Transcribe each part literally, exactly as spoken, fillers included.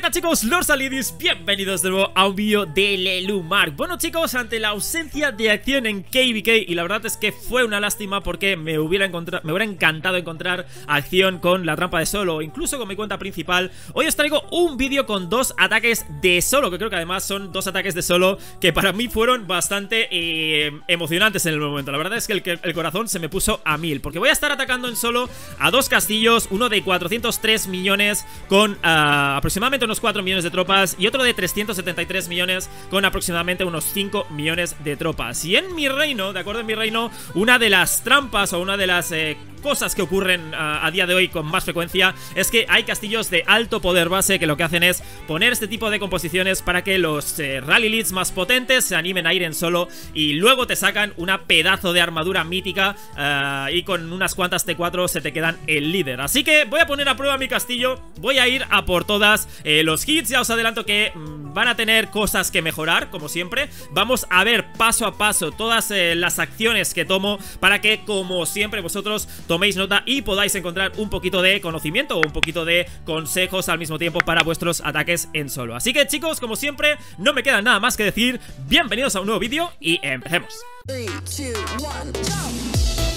Hola chicos, Lord Salidis, bienvenidos de nuevo a un vídeo de Lelumark. Bueno chicos, ante la ausencia de acción en K V K, y la verdad es que fue una lástima porque me hubiera, encontrado, me hubiera encantado encontrar acción con la trampa de solo o incluso con mi cuenta principal. Hoy os traigo un vídeo con dos ataques de solo, que creo que además son dos ataques de solo que para mí fueron bastante eh, emocionantes en el momento. La verdad es que el, el corazón se me puso a mil, porque voy a estar atacando en solo a dos castillos, uno de cuatrocientos tres millones con uh, aproximadamente unos cuatro millones de tropas y otro de trescientos setenta y tres millones con aproximadamente unos cinco millones de tropas. Y en mi reino, de acuerdo, en mi reino, una de las trampas o una de las eh, cosas que ocurren uh, a día de hoy con más frecuencia es que hay castillos de alto poder base que lo que hacen es poner este tipo de composiciones para que los eh, rally leads más potentes se animen a ir en solo y luego te sacan una pedazo de armadura mítica uh, y con unas cuantas T cuatro se te quedan el líder. Así que voy a poner a prueba mi castillo, voy a ir a por todas. Eh, los hits ya os adelanto que mmm, van a tener cosas que mejorar, como siempre. Vamos a ver paso a paso todas eh, las acciones que tomo para que, como siempre, vosotros toméis nota y podáis encontrar un poquito de conocimiento o un poquito de consejos al mismo tiempo para vuestros ataques en solo. Así que chicos, como siempre, no me queda nada más que decir. Bienvenidos a un nuevo vídeo y empecemos. three, two, one, jump!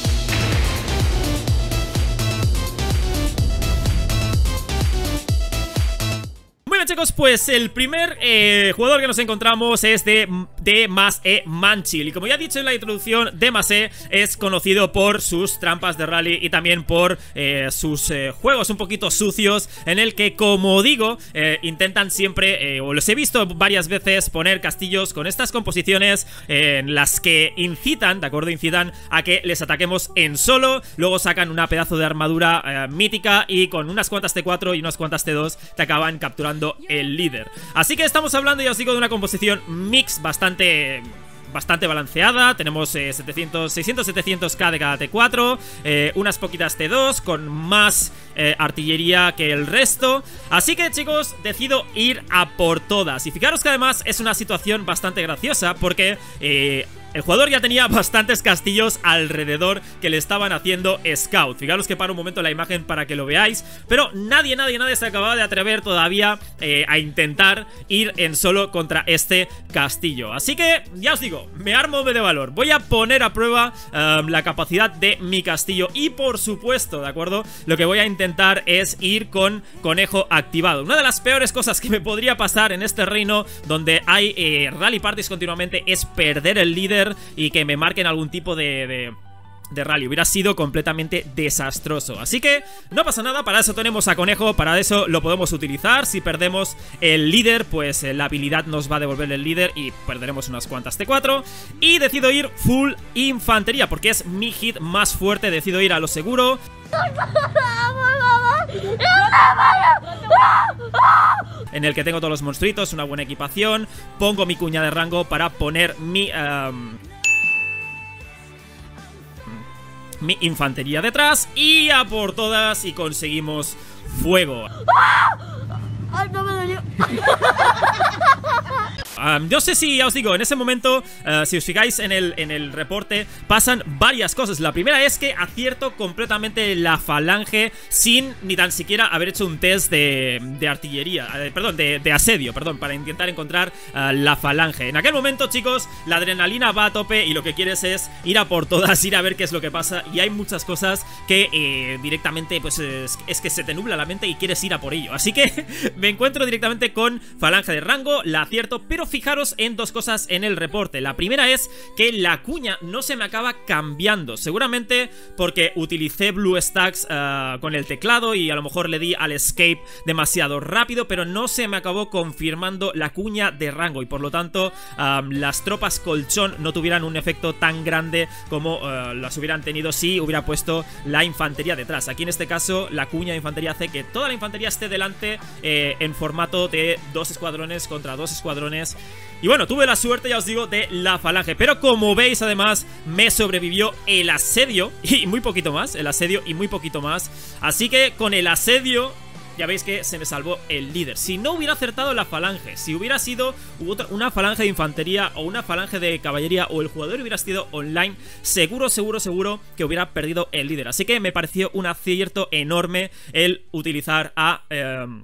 Bueno chicos, pues el primer eh, jugador que nos encontramos es de, de Mas-E Manchil. Y como ya he dicho en la introducción, de Mas-E es conocido por sus trampas de rally y también por eh, sus eh, juegos un poquito sucios, en el que, como digo, eh, intentan siempre, eh, o los he visto varias veces, poner castillos con estas composiciones eh, en las que incitan, ¿de acuerdo? Incitan a que les ataquemos en solo. Luego sacan una pedazo de armadura eh, mítica y con unas cuantas T cuatro y unas cuantas T dos te acaban capturando el líder. Así que estamos hablando, ya os digo, de una composición mix bastante... bastante balanceada. Tenemos eh, setecientos, seiscientos, setecientos K de cada T cuatro, eh, unas poquitas T dos con más eh, artillería que el resto. Así que chicos, decido ir a por todas. Y fijaros que además es una situación bastante graciosa porque eh, el jugador ya tenía bastantes castillos alrededor que le estaban haciendo scout. Fijaros que paro un momento la imagen para que lo veáis. Pero nadie, nadie, nadie se acababa de atrever todavía eh, a intentar ir en solo contra este castillo. Así que, ya os digo, me armo de valor. Voy a poner a prueba um, la capacidad de mi castillo. Y por supuesto, ¿de acuerdo? Lo que voy a intentar es ir con conejo activado. Una de las peores cosas que me podría pasar en este reino donde hay eh, rally parties continuamente es perder el líder y que me marquen algún tipo de... de... de rally. Hubiera sido completamente desastroso. Así que no pasa nada, para eso tenemos a conejo, para eso lo podemos utilizar. Si perdemos el líder, pues eh, la habilidad nos va a devolver el líder y perderemos unas cuantas T cuatro. Y decido ir full infantería porque es mi hit más fuerte. Decido ir a lo seguro, en el que tengo todos los monstruitos, una buena equipación. Pongo mi cuña de rango para poner mi... Um, mi infantería detrás y a por todas y conseguimos fuego. ¡Ay, no me dolió! Um, yo sé si, ya os digo, en ese momento, uh, si os fijáis en el, en el reporte, pasan varias cosas. La primera es que acierto completamente la falange sin ni tan siquiera haber hecho un test de, de artillería, eh, perdón, de, de asedio, perdón, para intentar encontrar uh, la falange. En aquel momento, chicos, la adrenalina va a tope y lo que quieres es ir a por todas, ir a ver qué es lo que pasa. Y hay muchas cosas que eh, directamente, pues, es, es que se te nubla la mente y quieres ir a por ello. Así que me encuentro directamente con falange de rango, la acierto, pero fijaros en dos cosas en el reporte. La primera es que la cuña no se me acaba cambiando, seguramente porque utilicé BlueStacks uh, con el teclado y a lo mejor le di al escape demasiado rápido, pero no se me acabó confirmando la cuña de rango y por lo tanto um, las tropas colchón no tuvieran un efecto tan grande como uh, las hubieran tenido si hubiera puesto la infantería detrás. Aquí en este caso la cuña de infantería hace que toda la infantería esté delante eh, en formato de dos escuadrones contra dos escuadrones. Y bueno, tuve la suerte, ya os digo, de la falange. Pero como veis, además, me sobrevivió el asedio y muy poquito más. El asedio y muy poquito más. Así que con el asedio ya veis que se me salvó el líder. Si no hubiera acertado la falange, si hubiera sido otra, una falange de infantería o una falange de caballería, o el jugador hubiera sido online, seguro, seguro, seguro que hubiera perdido el líder. Así que me pareció un acierto enorme el utilizar a... Eh,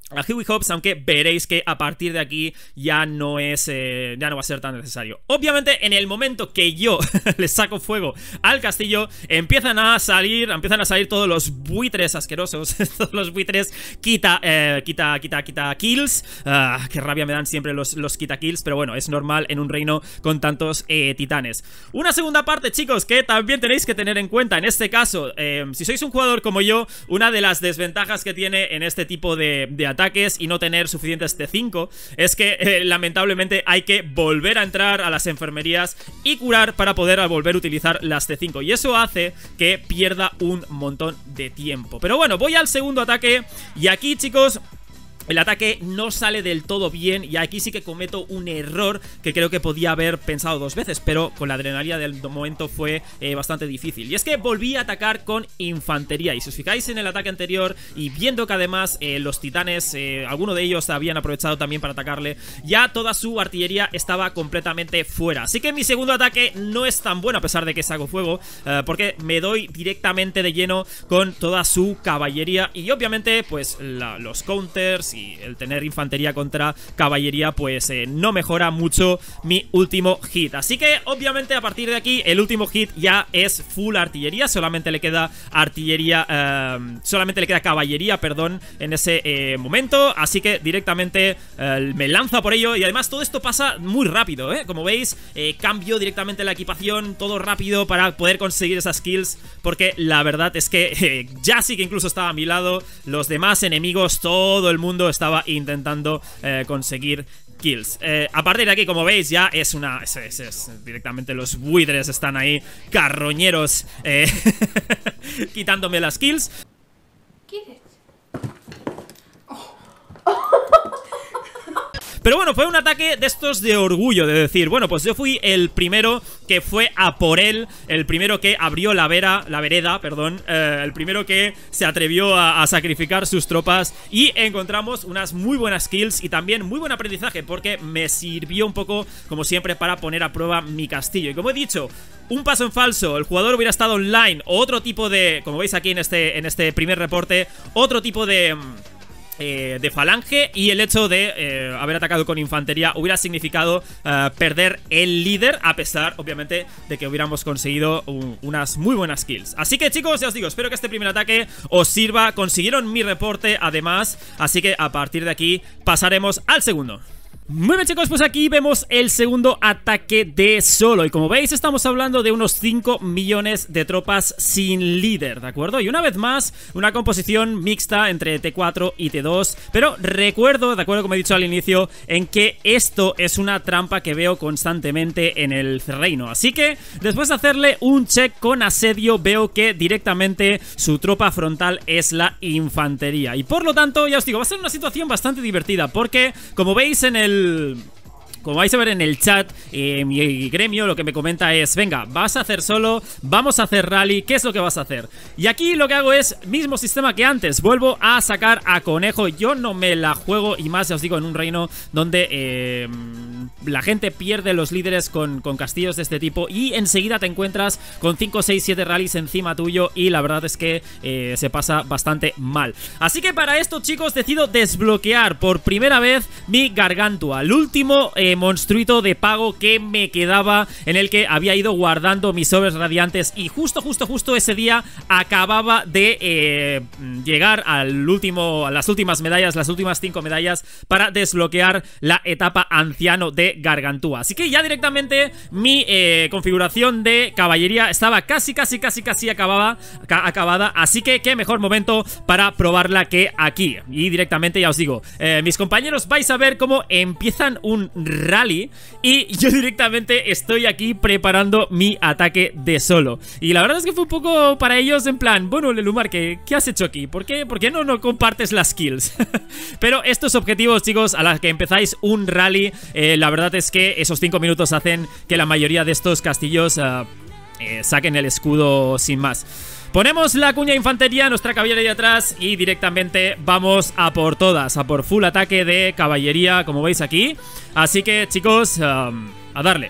a Huey Hobbs, aunque veréis que a partir de aquí ya no es eh, ya no va a ser tan necesario. Obviamente en el momento que yo le saco fuego al castillo, empiezan a salir empiezan a salir todos los buitres asquerosos, todos los buitres quita eh, quita quita quita kills. Ah, qué rabia me dan siempre los, los quita kills, pero bueno, es normal en un reino con tantos eh, titanes. Una segunda parte, chicos, que también tenéis que tener en cuenta en este caso, eh, si sois un jugador como yo, una de las desventajas que tiene en este tipo de, de ataques y no tener suficientes T cinco es que eh, lamentablemente hay que volver a entrar a las enfermerías y curar para poder volver a utilizar las T cinco, y eso hace que pierda un montón de tiempo. Pero bueno, voy al segundo ataque y aquí, chicos, el ataque no sale del todo bien y aquí sí que cometo un error que creo que podía haber pensado dos veces, pero con la adrenalina del momento fue eh, bastante difícil. Y es que volví a atacar con infantería, y si os fijáis en el ataque anterior y viendo que además eh, los titanes, eh, alguno de ellos habían aprovechado también para atacarle, ya toda su artillería estaba completamente fuera. Así que mi segundo ataque no es tan bueno a pesar de que saco fuego, eh, porque me doy directamente de lleno con toda su caballería y obviamente pues la, los counters y el tener infantería contra caballería pues eh, no mejora mucho mi último hit. Así que obviamente a partir de aquí el último hit ya es full artillería, solamente le queda artillería, eh, solamente le queda caballería, perdón, en ese eh, momento. Así que directamente eh, me lanza por ello y además todo esto pasa muy rápido, ¿eh? Como veis, eh, cambio directamente la equipación, todo rápido para poder conseguir esas kills, porque la verdad es que eh, Jassy, que incluso estaba a mi lado, los demás enemigos, todo el mundo estaba intentando eh, conseguir kills. Eh, a partir de aquí, como veis, ya es una... Es, es, es, directamente los buitres están ahí, carroñeros, eh, quitándome las kills. ¿Qué es? Pero bueno, fue un ataque de estos de orgullo, de decir, bueno, pues yo fui el primero que fue a por él, el primero que abrió la vera, la vereda, perdón, eh, el primero que se atrevió a, a sacrificar sus tropas, y encontramos unas muy buenas kills y también muy buen aprendizaje, porque me sirvió un poco, como siempre, para poner a prueba mi castillo. Y como he dicho, un paso en falso, el jugador hubiera estado online, o otro tipo de, como veis aquí en este, en este primer reporte, otro tipo de... Eh, de falange, y el hecho de eh, haber atacado con infantería hubiera significado eh, perder el líder, a pesar, obviamente, de que hubiéramos conseguido un, unas muy buenas kills. Así que, chicos, ya os digo, espero que este primer ataque os sirva. Consiguieron mi reporte, además, así que a partir de aquí pasaremos al segundo. Muy bien, chicos, pues aquí vemos el segundo ataque de solo. Y como veis, estamos hablando de unos cinco millones de tropas sin líder, ¿de acuerdo? Y una vez más, una composición mixta entre T cuatro y T dos. Pero recuerdo, de acuerdo, como he dicho al inicio, en que esto es una trampa que veo constantemente en el reino. Así que, después de hacerle un check con asedio, veo que directamente su tropa frontal es la infantería. Y por lo tanto, ya os digo, va a ser una situación bastante divertida, porque, como veis en el... Como vais a ver en el chat, eh, mi gremio lo que me comenta es: venga, vas a hacer solo, vamos a hacer rally, ¿qué es lo que vas a hacer? Y aquí lo que hago es mismo sistema que antes, vuelvo a sacar a conejo. Yo no me la juego, y más, ya os digo, en un reino donde eh, la gente pierde los líderes con, con castillos de este tipo, y enseguida te encuentras con cinco, seis, siete rallies encima tuyo, y la verdad es que eh, se pasa bastante mal. Así que para esto, chicos, decido desbloquear por primera vez mi Gargantua, el último eh, monstruito de pago que me quedaba, en el que había ido guardando mis sobres radiantes, y justo, justo, justo ese día acababa de eh, llegar al último, a las últimas medallas, las últimas cinco medallas para desbloquear la etapa anciano de Gargantúa. Así que ya directamente mi eh, configuración de caballería estaba casi, casi, casi, casi acabada, ca acabada, así que qué mejor momento para probarla que aquí. Y directamente, ya os digo, eh, mis compañeros vais a ver cómo empiezan un rally, y yo directamente estoy aquí preparando mi ataque de solo. Y la verdad es que fue un poco para ellos en plan: bueno, Lelumar, ¿qué, qué has hecho aquí? ¿Por qué, ¿Por qué no, no compartes las kills? Pero estos objetivos, chicos, a los que empezáis un rally, eh, la verdad es que esos cinco minutos hacen que la mayoría de estos castillos uh, eh, saquen el escudo sin más. Ponemos la cuña de infantería, nuestra caballería atrás, y directamente vamos a por todas, a por full ataque de caballería, como veis aquí. Así que, chicos, um, a darle.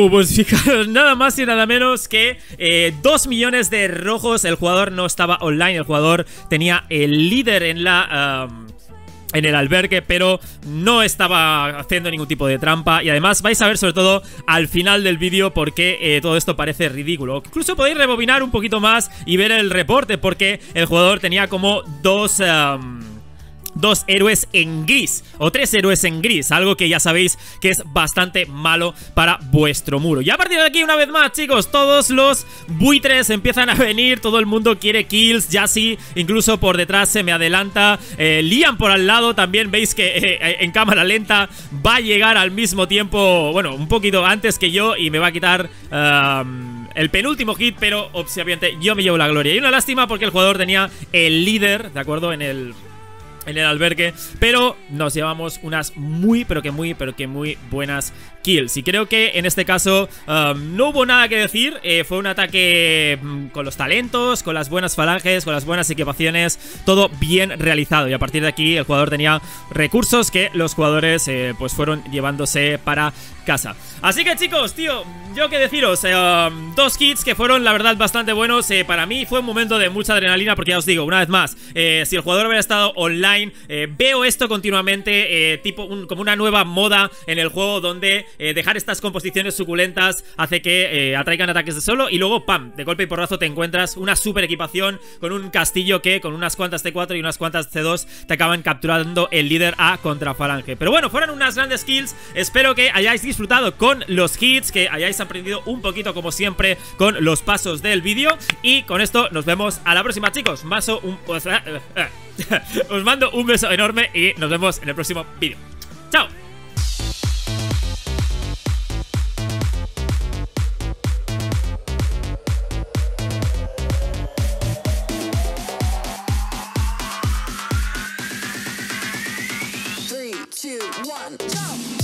Uh, pues fijaros, nada más y nada menos que eh, dos millones de rojos. El jugador no estaba online, el jugador tenía el líder en la... Um, en el albergue, pero no estaba haciendo ningún tipo de trampa. Y además vais a ver sobre todo al final del vídeo por qué eh, todo esto parece ridículo. Incluso podéis rebobinar un poquito más y ver el reporte, porque el jugador tenía como dos... Um, Dos héroes en gris, o tres héroes en gris, algo que ya sabéis que es bastante malo para vuestro muro. Y a partir de aquí, una vez más, chicos, todos los buitres empiezan a venir, todo el mundo quiere kills. Jassy incluso por detrás se me adelanta, eh, Liam por al lado, también veis que eh, en cámara lenta va a llegar al mismo tiempo, bueno, un poquito antes que yo, y me va a quitar... Uh, el penúltimo hit, pero obviamente yo me llevo la gloria. Y una lástima porque el jugador tenía el líder, ¿de acuerdo? En el... en el albergue, pero nos llevamos unas muy, pero que muy, pero que muy buenas kills. Y creo que en este caso um, no hubo nada que decir. eh, Fue un ataque um, con los talentos, con las buenas falanges, con las buenas equipaciones, todo bien realizado. Y a partir de aquí el jugador tenía recursos que los jugadores eh, pues fueron llevándose para casa. Así que, chicos, tío, yo qué deciros, eh, um, dos hits que fueron la verdad bastante buenos. eh, Para mí fue un momento de mucha adrenalina, porque ya os digo, una vez más, eh, si el jugador hubiera estado online, eh, veo esto continuamente, eh, tipo un, como una nueva moda en el juego, donde eh, dejar estas composiciones suculentas hace que eh, atraigan ataques de solo, y luego pam, de golpe y porrazo te encuentras una super equipación con un castillo que con unas cuantas T cuatro y unas cuantas C dos te acaban capturando el líder a contrafalange. Pero bueno, fueron unas grandes kills. Espero que hayáis disfrutado con los hits, que hayáis aprendido un poquito como siempre con los pasos del vídeo. Y con esto nos vemos a la próxima, chicos. Maso un... Os mando un beso enorme y nos vemos en el próximo vídeo. ¡Chao! Three, two, one, jump!